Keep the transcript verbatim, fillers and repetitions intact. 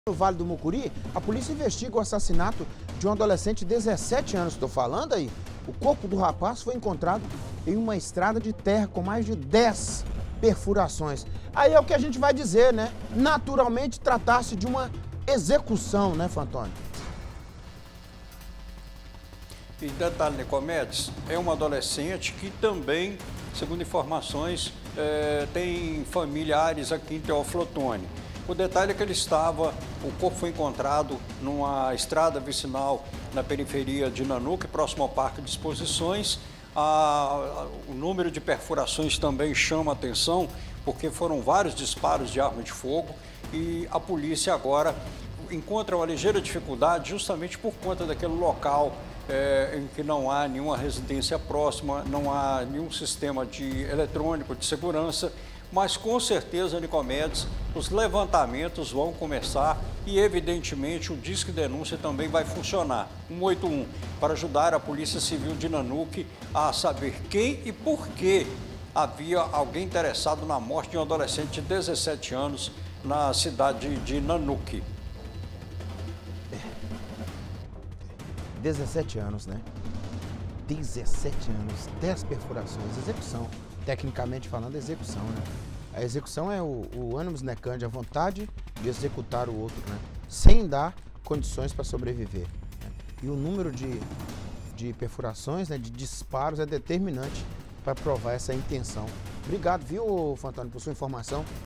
No Vale do Mucuri, a polícia investiga o assassinato de um adolescente de dezessete anos. Estou falando aí. O corpo do rapaz foi encontrado em uma estrada de terra com mais de dez perfurações. Aí é o que a gente vai dizer, né? Naturalmente, tratar-se de uma execução, né, Fantônio? E detalhe, Nicomedes, é um adolescente que também, segundo informações, é, tem familiares aqui em Teófilo Otoni. O detalhe é que ele estava, o corpo foi encontrado numa estrada vicinal na periferia de Nanuque, próximo ao Parque de Exposições. A, o número de perfurações também chama a atenção, porque foram vários disparos de arma de fogo e a polícia agora encontra uma ligeira dificuldade justamente por conta daquele local é, em que não há nenhuma residência próxima, não há nenhum sistema de eletrônico de segurança. Mas com certeza, Nicomedes, os levantamentos vão começar e, evidentemente, o Disque Denúncia também vai funcionar, um oito um, para ajudar a Polícia Civil de Nanuque a saber quem e por que havia alguém interessado na morte de um adolescente de dezessete anos na cidade de Nanuque. dezessete anos, né? dezessete anos, dez perfurações, execução. Tecnicamente falando, execução, né? A execução é o, o ânimos necandi, a vontade de executar o outro, né? Sem dar condições para sobreviver. Né? E o número de, de perfurações, né, de disparos é determinante para provar essa intenção. Obrigado, viu, Fantônio, por sua informação.